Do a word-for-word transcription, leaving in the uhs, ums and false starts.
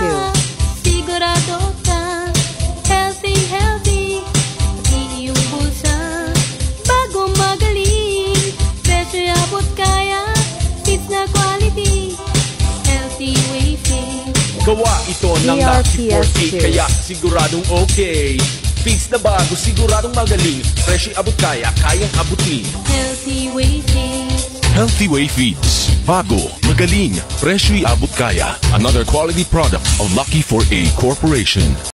two. Sigurado ka, healthy, healthy, iyong bulsa. Bago magaling, presyo abot kaya, fits na quality, Healthyway Fix. Gawa ito ng D R P S Lucky P H C A. kaya siguradong okay. Fix na bago, siguradong magaling. Presyo abot kaya, kayang abutin. Healthyway Fix. Healthyway Feeds. Bago, magaling, presyo'y abot kaya. Another quality product of Lucky four A Corporation.